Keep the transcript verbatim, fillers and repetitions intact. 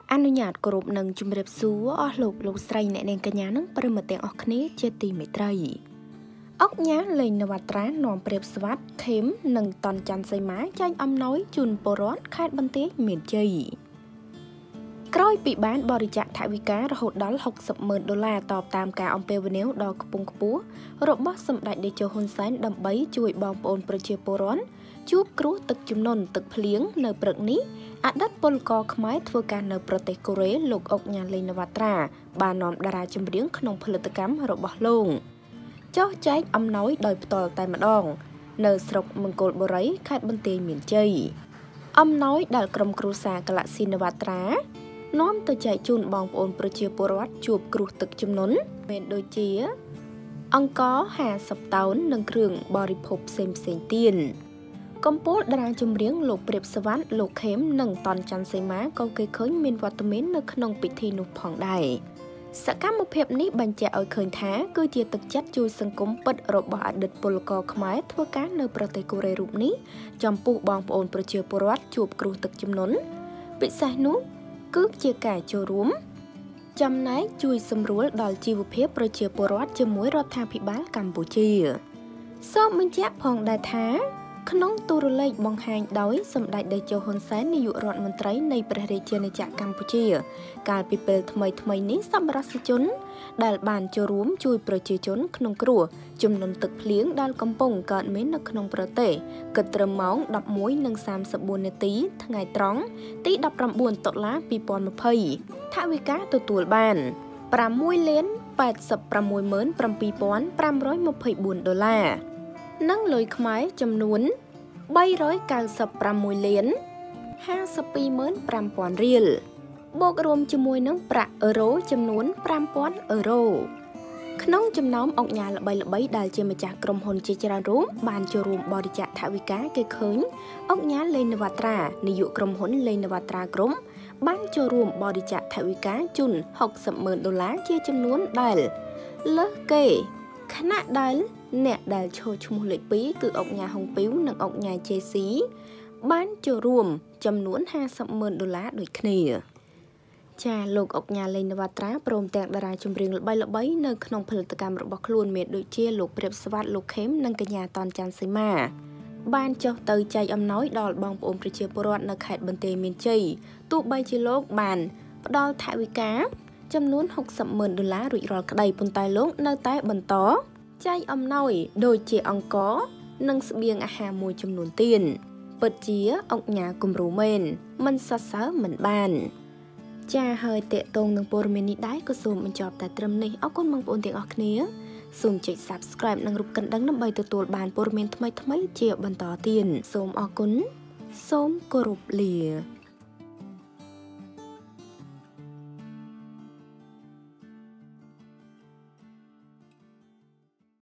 អនុញ្ញាតគោរពនឹងជំរាបសួរអស់លោកលោកស្រីអ្នកនាងកញ្ញានឹងប្រិមត្តទាំងអស់គ្នាជាទីមេត្រីអុកញ៉ាលេងនវត្រានាំព្រាបស្វាត់ខេមនិងតនច័ន្ទសីមាចាញ់អំណោយជូនពលរដ្ឋខេត្តបន្ទាយមានជ័យក្រោយពីបានបរិច្ចាគថវិការហូតដល់ហុកសិបម៉ឺនដុល្លារតបតាមការអំពាវនាវដ៏ខ្ពង់ខ្ពស់របស់សម្ដេចតេជោហ៊ុនសែនដើម្បីជួយបងប្អូនប្រជាពលរដ្ឋជួបគ្រោះទឹកជំនន់ទឹកភ្លៀងនៅព្រឹកនេះអតីតពលករខ្មែរធ្វើការនៅប្រទេសកូរ៉េលោកអុកញ៉ាលេងនវត្រាបាននាំតារាចម្រៀងក្នុងផលិតកម្មរបស់លោកចោះចែកអំណោយដោយផ្ទាល់តែម្ដងនៅស្រុកមង្គលបុរីខេត្តបន្ទាយមានជ័យអំណោយដែលក្រុមគ្រួសារកលស៊ីនវត្រានាំទៅចែកជូនបងប្អូនប្រជាពលរដ្ឋជួបគ្រោះទឹកជំនន់មានដូចជាអង្ករហាសិបតោននិងគ្រឿងបរិភោគផ្សេងផ្សេងទៀតកំពូលតារាចម្រៀងលោកព្រាបសវណ្ណលោកខេមនិងតនច័ន្ទសីមាក៏គេឃើញមានវត្តមាននៅក្នុងពិធីនោះផងដែរសកម្មភាពនេះបញ្ជាក់ឲ្យឃើញថាគឺជាទឹកចិត្តជួយសង្គមពិតរបស់អតីតពលករខ្មែរធ្វើការនៅប្រទេសកូរ៉េរូបនេះចំពោះបងប្អូនប្រជាពលរដ្ឋជួបគ្រោះទឹកជំនន់ពិសេសនោះគឺជាការចូលរួមចំណែកជួយសម្រួលដល់ជីវភាពប្រជាពលរដ្ឋជាមួយរដ្ឋាភិបាលកម្ពុជាសូមបញ្ជាក់ផងដែរថាក្នុងទូរលេខបង្ហាញដោយសម្ដេចតេជោហ៊ុនសែននាយករដ្ឋមន្ត្រីនៃព្រះរាជាណាចក្រកម្ពុជាកាលពីពេលថ្មីថ្មីនេះសប្បុរសជនដែលបានចូលរួមជួយប្រជាជនក្នុងគ្រោះជំនន់ទឹកភ្លៀងដែលកំពុងកើតមាននៅក្នុងប្រទេសគិតត្រឹមម៉ោងដប់មួយនិងសាមសិបបួននាទីថ្ងៃត្រង់ទីដប់ប្រាំបួនតុលាពីរពាន់ម្ភៃថវិកាទទួលបានប្រាំមួយលានប៉ែតសិបប្រាំមួយម៉ឺនប្រាំពីរពាន់ប្រាំរយម្ភៃបួនដុល្លារនិងលុយខ្មែរចំនួនបីរយកៅសិបប្រាំមួយលានហាសិបពីរម៉ឺនប្រាំពាន់រៀលបូករួមជាមួយនឹងប្រាក់អឺរ៉ូចំនួនប្រាំពាន់អឺរ៉ូក្នុងចំណោមអង្គការល្បីៗដែលជាម្ចាស់ក្រុមហ៊ុនជាច្រើនរូបបានចូលរួមបរិច្ចាគថវិកាគេឃើញអង្គការលេងនវត្រានាយកក្រុមហ៊ុនលេងនវត្រាក្រុមបានចូលរួមបរិច្ចាគថវិកាជូនហុកសិបម៉ឺនដុល្លារជាចំនួនដែលលើសគេខណៈដែលអ្នកដែលឈរឈ្មោះលេខពីរគឺអុកញ៉ាហុងពីវនិងអុកញ៉ាជេស៊ីបានចូលរួមចំនួនហាសិបម៉ឺនដុល្លារដូចគ្នាចាលោកអុកញ៉ាលេងនវត្រាព្រមទាំងតារាចម្រៀងល្បីៗនៅក្នុងផលិតកម្មរបស់ខ្លួនមានដូចជាលោកព្រាបស្វាត់លោកខេមនិងកញ្ញាតនច័ន្ទសីមាបានចុះទៅចែកអំណោយដល់បងប្អូនប្រជាពលរដ្ឋនៅខេត្តបន្ទាយមានជ័យទោះបីជាលោកបានផ្ដល់ថវិកាចំនួនហុកសិបម៉ឺនដុល្លាររួចរាល់ក្តីប៉ុន្តែលោកនៅតែបន្តចែកអំណោយដូចជាអង្ករនិងស្បៀងអាហារមួយចំនួនទៀតពិតជាអុកញ៉ាគំរូមែនមិនសរសើរមិនបានចាហើយតេតងនឹងព័ត៌មាននេះដែរក៏សូមបញ្ចប់តែត្រឹមនេះអរគុណបងប្អូនទាំងអស់គ្នាសូមចុច Subscribe និងរូបកណ្ដឹងដើម្បីទទួលបានព័ត៌មានថ្មីៗជាបន្តទៀតសូមអរគុណសូមគោរពលា